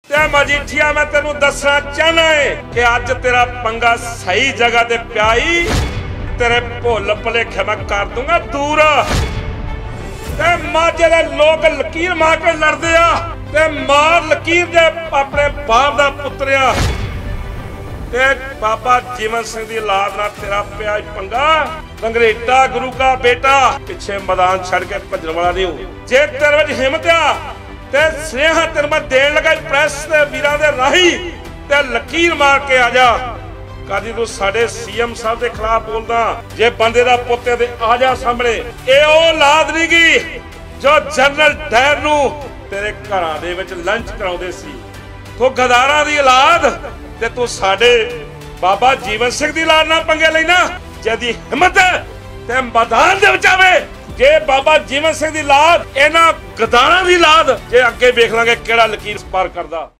ते मजीठिया मैं तेनू दसना चाहना है कि अज तेरा पंगा सही जगह ते प्याई तेरे भुल भुलेखे मैं कर दूंगा दूर। ते माझे दे लोग लकीर मार के लड़दे आ ते मार लकीर दे अपने बाप दा पुत्रिया ते बाबा जीवन सिंह दी औलाद नाल तेरा पिया पंगा। लंगरेटा गुरु का बेटा पिछे मैदान छड़ के भजन वाला नहीं हो। जे तेरे विच हिम्मत आ ते स्नेहा तेरे मैं देन लगा प्रेस दे वीरां दे राही ते लकीर मार के आ जा। कदी तू साडे सीएम साहब के खिलाफ बोलदा जे बंदे दा पुत्ते दे आ जा सामने। ए ओ औलाद नहीं गी जो जनरल डायर नू तेरे घरां दे विच लंच कराउंदे सी। तू गदारां दी औलाद ते तू साडे बाबा जीवन सिंह दी औलाद नाल पंगे लैना। जदी हिम्मत ते मैदान दे विच आवे जे बाबा जीवन सिंह दी औलाद इन्हां गदारां दी औलाद जे अगे वेख लांगे किहड़ा लकीर पार करदा।